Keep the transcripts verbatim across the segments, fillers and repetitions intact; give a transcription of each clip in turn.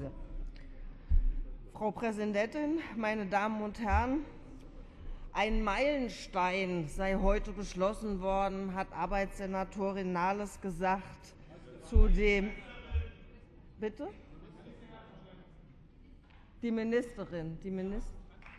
Frau Präsidentin, meine Damen und Herren! Ein Meilenstein sei heute beschlossen worden, hat Arbeitssenatorin Nahles gesagt, zu dem... Bitte? Die Ministerin, die Ministerin.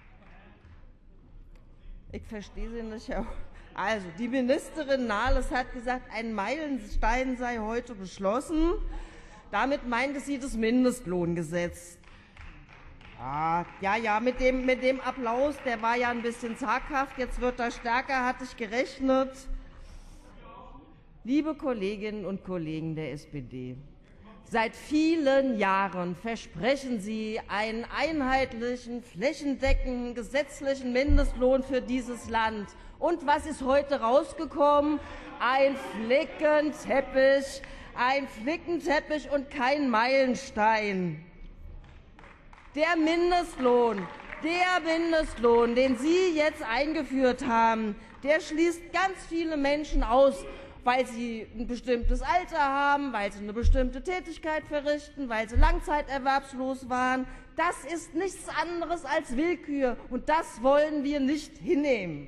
Ich verstehe Sie nicht. Also, die Ministerin Nahles hat gesagt, ein Meilenstein sei heute beschlossen. Damit meinte sie das Mindestlohngesetz. Ja, ja, ja mit, dem, mit dem Applaus, der war ja ein bisschen zaghaft. Jetzt wird er stärker, hatte ich gerechnet. Liebe Kolleginnen und Kollegen der S P D, seit vielen Jahren versprechen Sie einen einheitlichen, flächendeckenden, gesetzlichen Mindestlohn für dieses Land. Und was ist heute rausgekommen? Ein Flickenteppich, ein Flickenteppich und kein Meilenstein. Der Mindestlohn, der Mindestlohn, den Sie jetzt eingeführt haben, der schließt ganz viele Menschen aus, weil sie ein bestimmtes Alter haben, weil sie eine bestimmte Tätigkeit verrichten, weil sie langzeiterwerbslos waren. Das ist nichts anderes als Willkür, und das wollen wir nicht hinnehmen.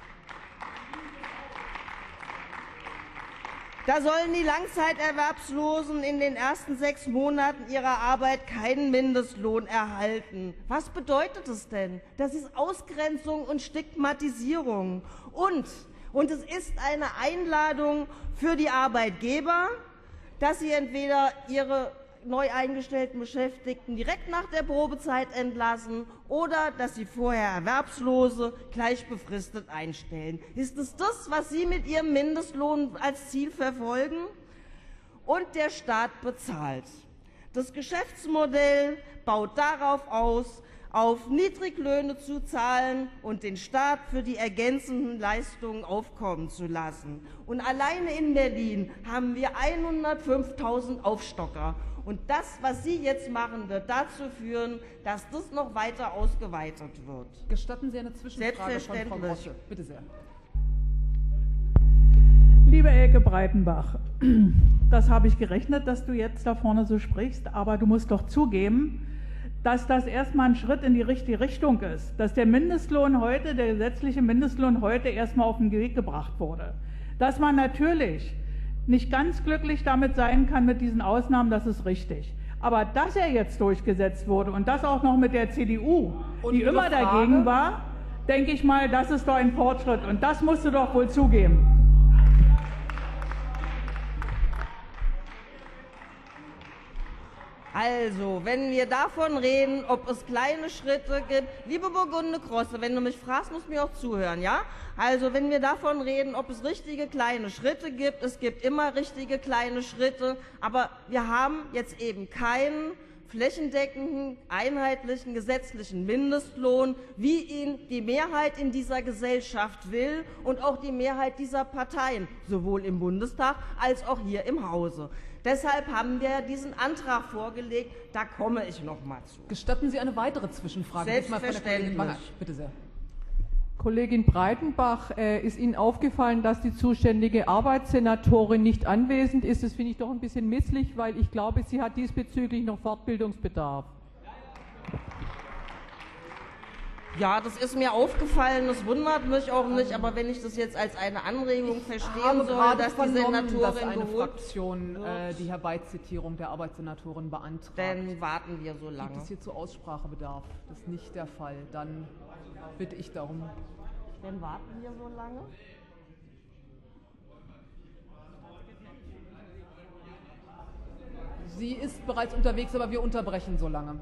Da sollen die Langzeiterwerbslosen in den ersten sechs Monaten ihrer Arbeit keinen Mindestlohn erhalten. Was bedeutet es denn? Das ist Ausgrenzung und Stigmatisierung. Und Und es ist eine Einladung für die Arbeitgeber, dass sie entweder ihre neu eingestellten Beschäftigten direkt nach der Probezeit entlassen oder dass sie vorher Erwerbslose gleich befristet einstellen. Ist es das, was Sie mit Ihrem Mindestlohn als Ziel verfolgen? Und der Staat bezahlt. Das Geschäftsmodell baut darauf aus, auf Niedriglöhne zu zahlen und den Staat für die ergänzenden Leistungen aufkommen zu lassen. Und alleine in Berlin haben wir hundertfünftausend Aufstocker. Und das, was Sie jetzt machen, wird dazu führen, dass das noch weiter ausgeweitet wird. Gestatten Sie eine Zwischenfrage von Frau Grosse? Bitte sehr. Liebe Elke Breitenbach, das habe ich gerechnet, dass du jetzt da vorne so sprichst, aber du musst doch zugeben, dass das erstmal ein Schritt in die richtige Richtung ist, dass der Mindestlohn heute, der gesetzliche Mindestlohn heute erstmal auf den Weg gebracht wurde. Dass man natürlich nicht ganz glücklich damit sein kann mit diesen Ausnahmen, das ist richtig. Aber dass er jetzt durchgesetzt wurde und das auch noch mit der C D U, und die immer Frage? dagegen war, denke ich mal, das ist doch ein Fortschritt. Und das musst du doch wohl zugeben. Also, wenn wir davon reden, ob es kleine Schritte gibt, liebe Burgunde Grosse, wenn du mich fragst, musst du mir auch zuhören, ja? Also, wenn wir davon reden, ob es richtige kleine Schritte gibt, es gibt immer richtige kleine Schritte, aber wir haben jetzt eben keinen flächendeckenden, einheitlichen gesetzlichen Mindestlohn, wie ihn die Mehrheit in dieser Gesellschaft will und auch die Mehrheit dieser Parteien, sowohl im Bundestag als auch hier im Hause. Deshalb haben wir diesen Antrag vorgelegt. Da komme ich noch mal zu. Gestatten Sie eine weitere Zwischenfrage? Selbstverständlich. Mal Bitte sehr. Kollegin Breitenbach, äh, ist Ihnen aufgefallen, dass die zuständige Arbeitssenatorin nicht anwesend ist? Das finde ich doch ein bisschen misslich, weil ich glaube, sie hat diesbezüglich noch Fortbildungsbedarf. Ja, das ist mir aufgefallen, das wundert mich auch nicht, aber wenn ich das jetzt als eine Anregung ich verstehen soll, dass die Senatorin dass eine geholt Fraktion äh, die Herbeizitierung der Arbeitssenatorin beantragt. Dann warten wir so lange. Gibt es hierzu Aussprachebedarf? Das ist nicht der Fall. Dann bitte ich darum. Dann warten wir so lange. Sie ist bereits unterwegs, aber wir unterbrechen so lange.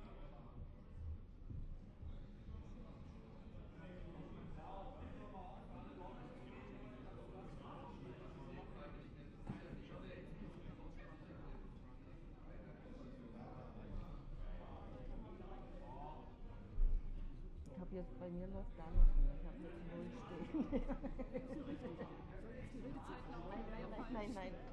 Ich habe jetzt bei mir läuft gar nichts mehr. Ich habe jetzt null stehen. Nein, nein, nein.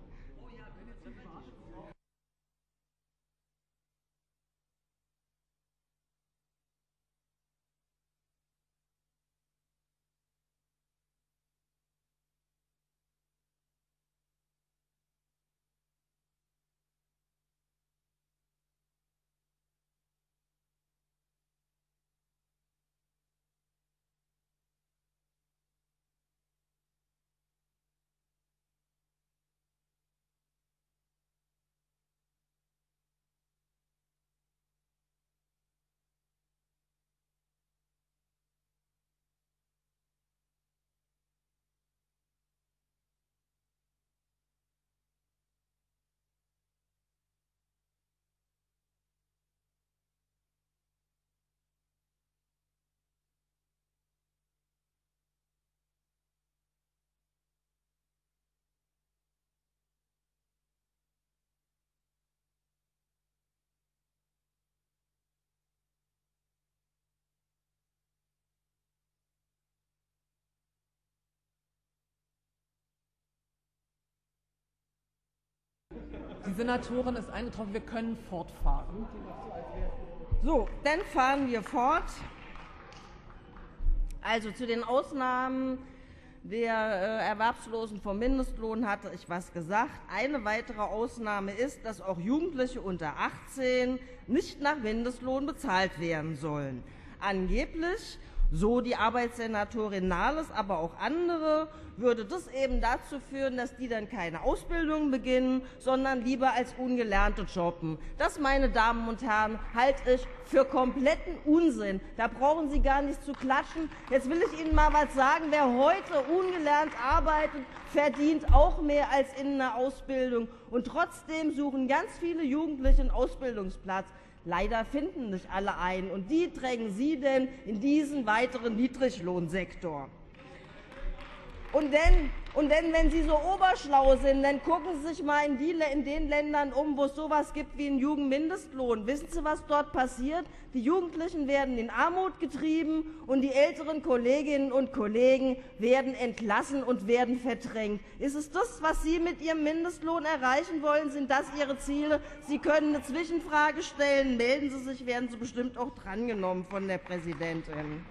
Senatorin ist eingetroffen, wir können fortfahren. So, dann fahren wir fort. Also zu den Ausnahmen der äh, Erwerbslosen vom Mindestlohn hatte ich was gesagt. Eine weitere Ausnahme ist, dass auch Jugendliche unter achtzehn nicht nach Mindestlohn bezahlt werden sollen. Angeblich, so die Arbeitssenatorin Nahles, aber auch andere, würde das eben dazu führen, dass die dann keine Ausbildung beginnen, sondern lieber als Ungelernte jobben. Das, meine Damen und Herren, halte ich für kompletten Unsinn. Da brauchen Sie gar nicht zu klatschen. Jetzt will ich Ihnen mal was sagen. Wer heute ungelernt arbeitet, verdient auch mehr als in einer Ausbildung. Und trotzdem suchen ganz viele Jugendliche einen Ausbildungsplatz. Leider finden nicht alle einen. Und die drängen Sie denn in diesen weiteren Niedriglohnsektor. Und denn, und denn, wenn Sie so oberschlau sind, dann gucken Sie sich mal in, die, in den Ländern um, wo es sowas gibt wie einen Jugendmindestlohn. Wissen Sie, was dort passiert? Die Jugendlichen werden in Armut getrieben und die älteren Kolleginnen und Kollegen werden entlassen und werden verdrängt. Ist es das, was Sie mit Ihrem Mindestlohn erreichen wollen? Sind das Ihre Ziele? Sie können eine Zwischenfrage stellen. Melden Sie sich, werden Sie bestimmt auch drangenommen von der Präsidentin.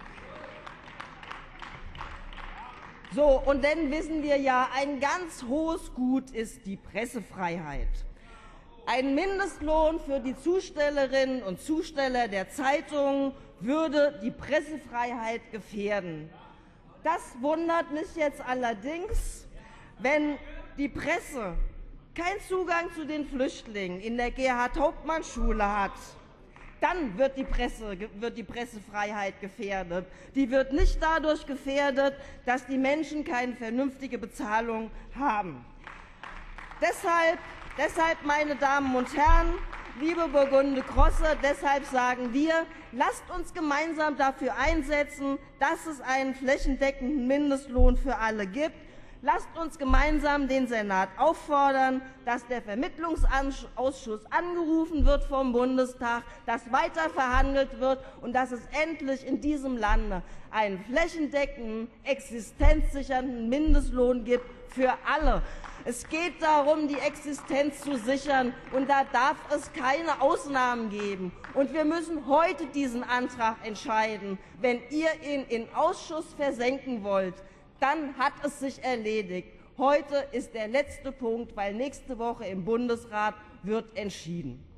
So, und dann wissen wir ja, ein ganz hohes Gut ist die Pressefreiheit. Ein Mindestlohn für die Zustellerinnen und Zusteller der Zeitungen würde die Pressefreiheit gefährden. Das wundert mich jetzt allerdings, wenn die Presse keinen Zugang zu den Flüchtlingen in der Gerhard-Hauptmann-Schule hat. Dann wird die, Presse, wird die Pressefreiheit gefährdet. Die wird nicht dadurch gefährdet, dass die Menschen keine vernünftige Bezahlung haben. Deshalb, deshalb, meine Damen und Herren, liebe Burgunde Grosse, deshalb sagen wir, lasst uns gemeinsam dafür einsetzen, dass es einen flächendeckenden Mindestlohn für alle gibt. Lasst uns gemeinsam den Senat auffordern, dass der Vermittlungsausschuss angerufen wird vom Bundestag, dass weiter verhandelt wird und dass es endlich in diesem Lande einen flächendeckenden, existenzsichernden Mindestlohn gibt für alle. Es geht darum, die Existenz zu sichern, und da darf es keine Ausnahmen geben. Und wir müssen heute diesen Antrag entscheiden. Wenn ihr ihn in Ausschuss versenken wollt, dann hat es sich erledigt. Heute ist der letzte Punkt, weil nächste Woche im Bundesrat wird entschieden.